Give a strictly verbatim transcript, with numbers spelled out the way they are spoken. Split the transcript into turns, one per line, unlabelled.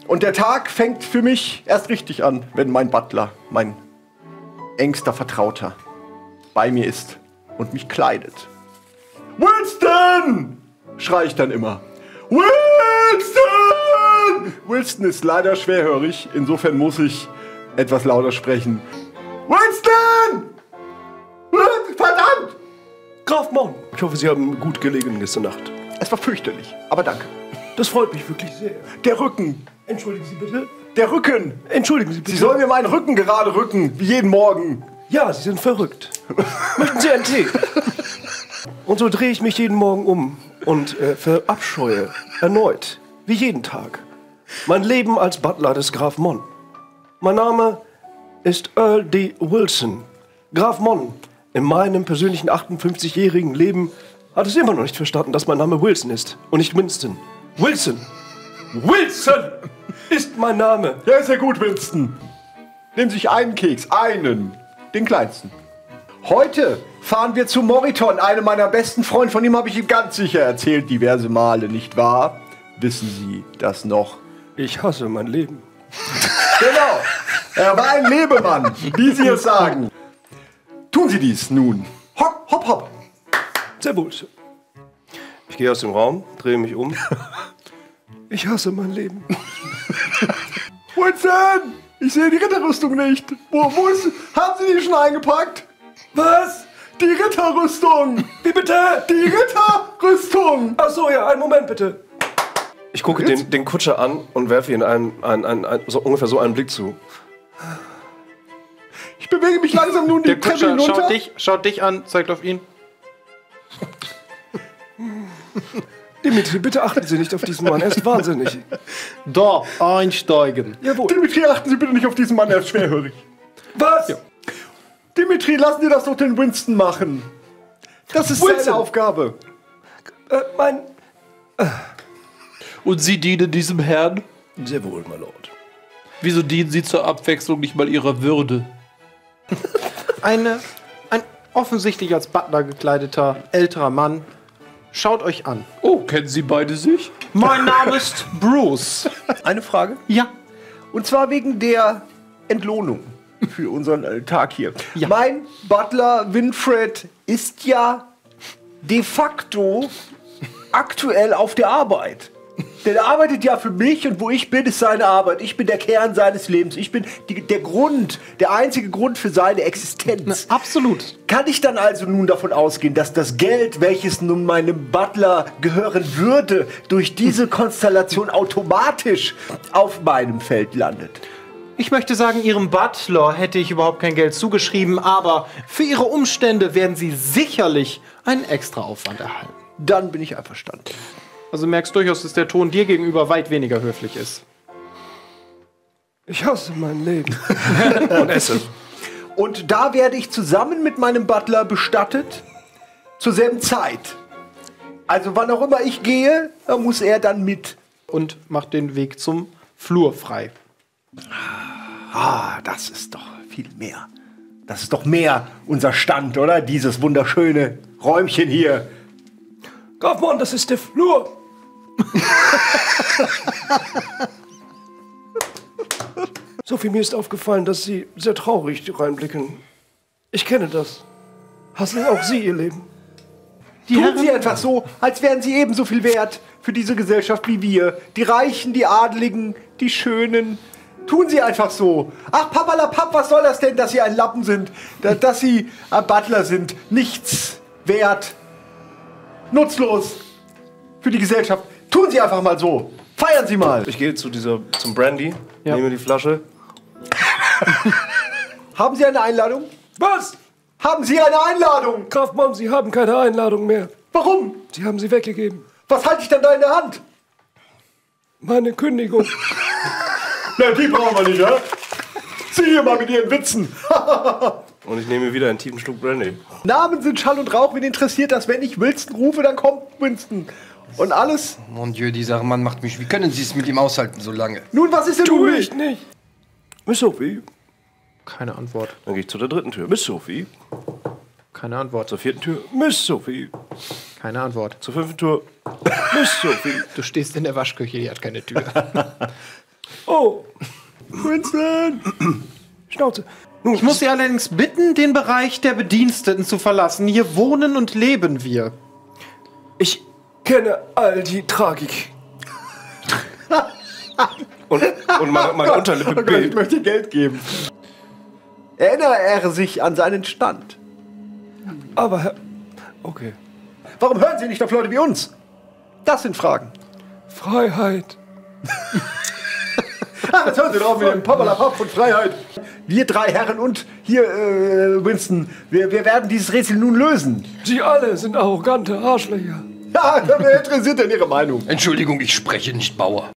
Und der Tag fängt für mich erst richtig an, wenn mein Butler, mein engster Vertrauter, bei mir ist und mich kleidet. Winston! Schrei ich dann immer. Winston! Winston ist leider schwerhörig, insofern muss ich etwas lauter sprechen. Winston! Verdammt!
Graf Mon, ich hoffe, Sie haben gut gelegen gestern Nacht.
Es war fürchterlich, aber danke.
Das freut mich wirklich sehr.
Der Rücken.
Entschuldigen Sie bitte.
Der Rücken.
Entschuldigen Sie bitte.
Sie sollen mir meinen Rücken gerade rücken, wie jeden Morgen.
Ja, Sie sind verrückt. Möchten Sie einen Tee? Und so drehe ich mich jeden Morgen um und äh, verabscheue erneut, wie jeden Tag, mein Leben als Butler des Graf Mon. Mein Name ist Earl D. Wilson. Graf Mon, in meinem persönlichen achtundfünfzigjährigen Leben hat es immer noch nicht verstanden, dass mein Name Wilson ist und nicht Winston. Wilson! Wilson ist mein Name.
Ja, ist ja gut, Winston. Nehmen Sie sich einen Keks, einen, den kleinsten. Heute fahren wir zu Moriton, einem meiner besten Freunde. Von ihm habe ich Ihnen ganz sicher erzählt, diverse Male, nicht wahr? Wissen Sie das noch?
Ich hasse mein Leben.
Genau, er war ein Lebemann, wie Sie es sagen. Tun Sie dies nun. Hopp, hopp, hopp.
Sehr wohl. Ich gehe aus dem Raum, drehe mich um. Ich hasse mein Leben.
Winston, ich sehe die Ritterrüstung nicht. Wo, wo ist, haben Sie die schon eingepackt?
Was?
Die Ritterrüstung.
Wie bitte?
Die Ritterrüstung.
Ach so, ja, einen Moment bitte. Ich gucke den, den Kutscher an und werfe ihm einen, einen, einen, einen, so ungefähr so einen Blick zu.
Ich bewege mich langsam nun die
Der
Treppe
Kutscher
hinunter.
schaut dich, schaut dich an, zeigt auf ihn.
Dimitri, bitte achten Sie nicht auf diesen Mann, er ist wahnsinnig.
Da, einsteigen.
Jawohl.
Dimitri, achten Sie bitte nicht auf diesen Mann, er ist schwerhörig.
Was?
Ja. Dimitri, lassen Sie das doch den Winston machen. Das ist
Winston.
seine Aufgabe.
Äh, mein...
Und Sie dienen diesem Herrn?
Sehr wohl, my Lord.
Wieso dienen Sie zur Abwechslung nicht mal Ihrer Würde?
Eine, ein offensichtlich als Butler gekleideter älterer Mann. Schaut euch an.
Oh, kennen Sie beide sich?
Mein Name ist Bruce.
Eine Frage?
Ja.
Und zwar wegen der Entlohnung für unseren äh, Tag hier.
Ja.
Mein Butler Winfred ist ja de facto aktuell auf der Arbeit. Denn er arbeitet ja für mich und wo ich bin, ist seine Arbeit. Ich bin der Kern seines Lebens. Ich bin die, der Grund, der einzige Grund für seine Existenz.
Absolut.
Kann ich dann also nun davon ausgehen, dass das Geld, welches nun meinem Butler gehören würde, durch diese Konstellation automatisch auf meinem Feld landet?
Ich möchte sagen, Ihrem Butler hätte ich überhaupt kein Geld zugeschrieben, aber für Ihre Umstände werden Sie sicherlich einen Extraaufwand erhalten.
Dann bin ich einverstanden.
Also merkst durchaus, dass der Ton dir gegenüber weit weniger höflich ist.
Ich hasse mein Leben. Und esse.
Und da werde ich zusammen mit meinem Butler bestattet, zur selben Zeit. Also wann auch immer ich gehe, da muss er dann mit.
Und macht den Weg zum Flur frei.
Ah, das ist doch viel mehr. Das ist doch mehr unser Stand, oder? Dieses wunderschöne Räumchen hier.
Graf Mon, das ist der Flur. Sophie, mir ist aufgefallen, dass Sie sehr traurig reinblicken. Ich kenne das. Hassen auch Sie Ihr Leben?
Die Tun Sie einfach so, als wären Sie ebenso viel wert für diese Gesellschaft wie wir. Die Reichen, die Adligen, die Schönen. Tun Sie einfach so. Ach, papalapap, was soll das denn, dass Sie ein Lappen sind? Dass, dass Sie ein Butler sind. Nichts wert. Nutzlos. Für die Gesellschaft. Tun Sie einfach mal so. Feiern Sie mal.
Ich gehe zu dieser, zum Brandy,
Ja.
nehme die Flasche.
Haben Sie eine Einladung?
Was?
Haben Sie eine Einladung?
Graf Mon, Sie haben keine Einladung mehr.
Warum?
Sie haben sie weggegeben.
Was halte ich denn da in der Hand?
Meine Kündigung.
Na, die brauchen wir nicht, ja? Sie hier mal mit Ihren Witzen.
Und ich nehme wieder einen tiefen Schluck Brandy.
Namen sind Schall und Rauch. Wen interessiert das? Wenn ich Winston rufe, dann kommt Winston. Und alles.
Mon Dieu, dieser Mann macht mich... Wie können Sie es mit ihm aushalten so lange?
Nun, was ist denn nun?
Tu ich nicht. Miss Sophie.
Keine Antwort.
Dann gehe ich zu der dritten Tür. Miss Sophie.
Keine Antwort.
Zur vierten Tür. Miss Sophie.
Keine Antwort.
Zur fünften Tür. Miss Sophie.
Du stehst in der Waschküche, die hat keine Tür.
Oh,
Winston!
Schnauze. Nun,
Ich muss Sie allerdings bitten, den Bereich der Bediensteten zu verlassen. Hier wohnen und leben wir.
ich kenne all die Tragik. und, und meine, meine Unterlippe
Oh Gott, ich
bebt.
möchte Geld geben. Erinnere er sich an seinen Stand.
Aber Herr... Okay.
Warum hören Sie nicht auf Leute wie uns? Das sind Fragen.
Freiheit.
Ach, jetzt hören Sie doch mit dem Pappalapapp von Freiheit. Wir drei Herren und hier, äh, Winston, wir, wir werden dieses Rätsel nun lösen.
Sie alle sind arrogante Arschlöcher.
Ja, wer interessiert denn Ihre Meinung?
Entschuldigung, ich spreche nicht Bauer.